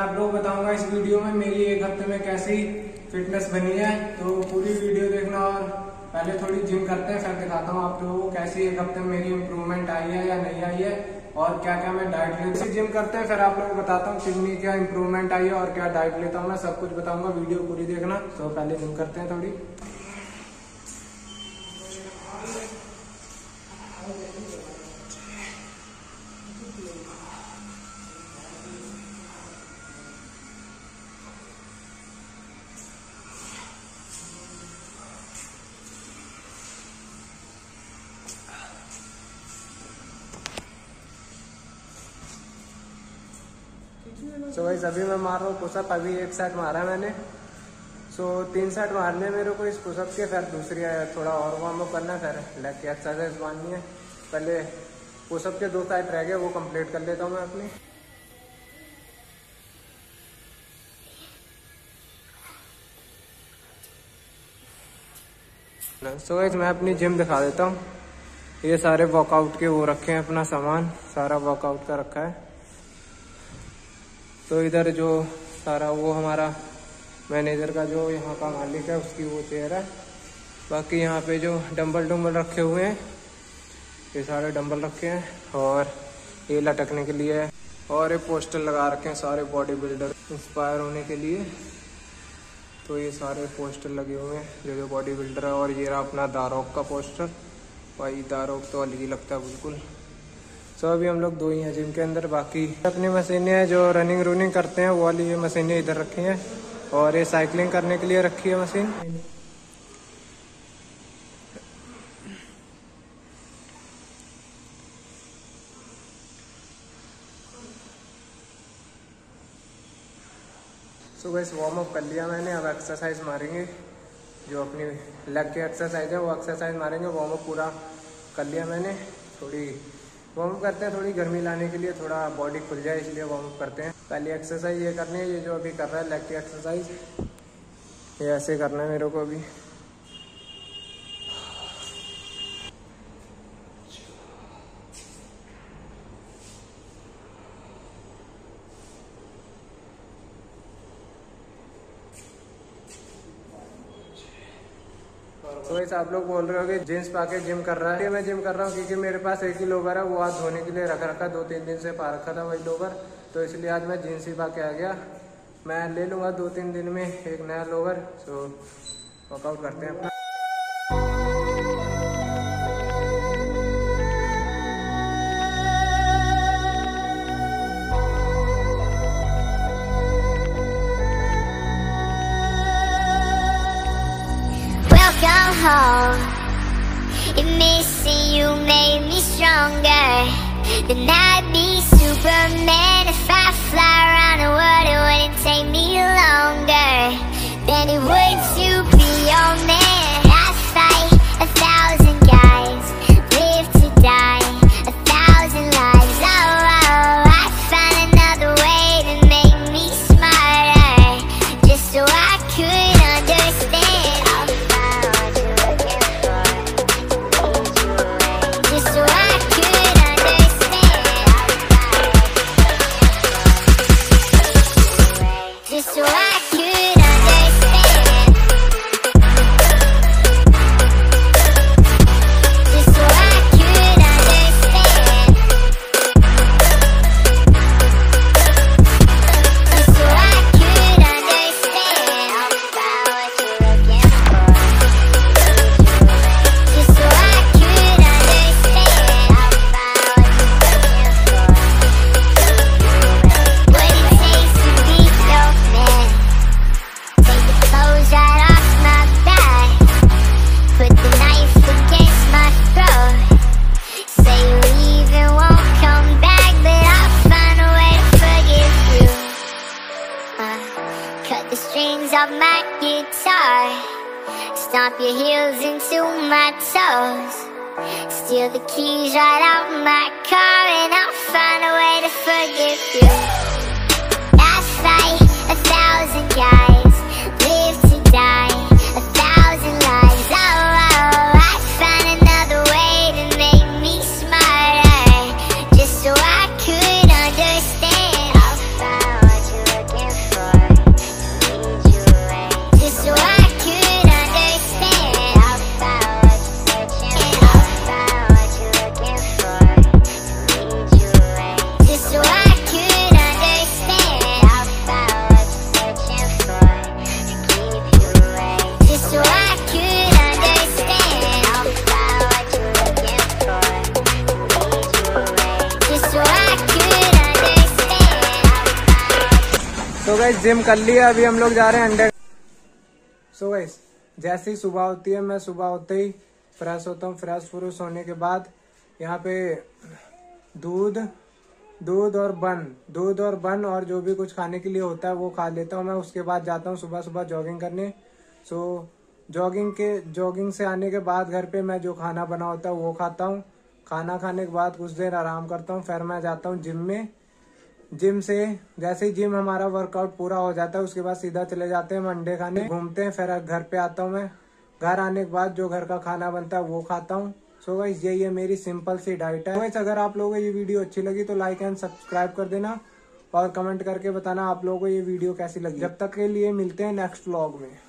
आप लोगों को बताऊंगा इस वीडियो में मेरी एक हफ्ते में कैसी फिटनेस बनी है। तो पूरी वीडियो देखना और पहले थोड़ी जिम करते हैं, फिर दिखाता हूँ आप लोगों को कैसी एक हफ्ते में मेरी इम्प्रूवमेंट आई है या नहीं आई है और क्या क्या मैं डाइट लेता हूँ। जिम करते हैं फिर आप लोगों को बताता हूँ कितनी क्या इम्प्रूवमेंट आई है और क्या डाइट लेता हूँ, मैं सब कुछ बताऊंगा, वीडियो पूरी देखना। तो पहले जिम करते हैं थोड़ी। सो गाइस अभी मैं मार रहा हूँ पुशअप, अभी एक सेट मारा मैंने। सो 3 सेट मारने मेरे को इस पुशअप के, फिर दूसरी थोड़ा और वार्म अप करना है, फिर लेग की एक्सरसाइज मारनी है। पहले पुशअप के 2 सेट रह गए, वो कंप्लीट कर लेता हूँ मैं अपनी। सो गाइस मैं अपनी जिम दिखा देता हूँ। ये सारे वर्कआउट के वो रखे हैं, अपना सामान सारा वर्कआउट का रखा है। तो इधर जो सारा वो हमारा मैनेजर का जो यहाँ का मालिक है उसकी वो चेयर है। बाकी यहाँ पे जो डंबल रखे हुए हैं, ये सारे डंबल रखे हैं और ये लटकने के लिए है। और ये पोस्टर लगा रखे हैं सारे बॉडी बिल्डर इंस्पायर होने के लिए। तो ये सारे पोस्टर लगे हुए हैं जो बॉडी बिल्डर है। और ये रहा अपना दारोक का पोस्टर, भाई दारोक तो अलग ही लगता है बिल्कुल। तो अभी हम लोग 2 ही हैं जिम के अंदर, बाकी अपनी मशीनें हैं जो रनिंग करते हैं वो वाली ये मशीनें इधर रखी हैं। और ये साइकिलिंग करने के लिए रखी है machine. So guys warm up कर लिया मैंने, अब एक्सरसाइज मारेंगे। जो अपनी लेग की एक्सरसाइज है वो एक्सरसाइज मारेंगे। वार्म अप पूरा कर लिया मैंने। थोड़ी वार्म अप करते हैं, थोड़ी गर्मी लाने के लिए, थोड़ा बॉडी खुल जाए इसलिए वार्म अप करते हैं। पहली एक्सरसाइज ये करनी है, ये जो अभी कर रहा है लेग की एक्सरसाइज, ये ऐसे करना है मेरे को अभी। तो वैसे आप लोग बोल रहे हो कि जींस पाके जिम कर रहा है। मैं जिम कर रहा हूँ क्योंकि मेरे पास एक ही लोवर है, वो आज धोने के लिए रखा 2-3 दिन से पा रखा था वही लोवर। तो इसलिए आज मैं जींस ही पाके आ गया। मैं ले लूँगा 2-3 दिन में एक नया लोवर। सो वर्कआउट करते हैं अपना। Home. And missing you made me stronger. Then I'd be Superman. If I fly around the world, it wouldn't take me longer than it would to be your man. I fight 1,000 guys, live to die 1,000 lives. Oh, oh, I find another way to make me smarter, just so I could understand. Of my guitar, stomp your heels into my toes, steal the keys right out my car, and I'll find a way to forgive you. I fight 1,000 guys, live to die 1,000 lives. Oh, oh, I find another way to make me smarter, just so I could understand. I'll find what you're looking guys gym कर लिया, अभी हम लोग जा रहे हैं अंडे। So guys जैसे ही सुबह होती है, मैं सुबह होते ही फ्रेश होता हूँ। फ्रेश होने के बाद यहाँ पे दूध और बन और जो भी कुछ खाने के लिए होता है वो खा लेता हूँ मैं। उसके बाद जाता हूँ सुबह सुबह जॉगिंग करने। सो जॉगिंग से आने के बाद घर पे मैं जो खाना बना होता है वो खाता हूँ। खाना खाने के बाद कुछ देर आराम करता हूँ, फिर मैं जाता हूँ जिम में। जिम से जैसे ही जिम हमारा वर्कआउट पूरा हो जाता है उसके बाद सीधा चले जाते हैं हम अंडे खाने, घूमते हैं। फिर घर पे आता हूँ मैं, घर आने के बाद जो घर का खाना बनता है वो खाता हूँ। सो गाइस यही है मेरी सिंपल सी डाइट है। गाइस अगर आप लोगों को ये वीडियो अच्छी लगी तो लाइक एंड सब्सक्राइब कर देना और कमेंट करके बताना आप लोगों को ये वीडियो कैसी लगी। जब तक के लिए मिलते हैं नेक्स्ट व्लॉग में।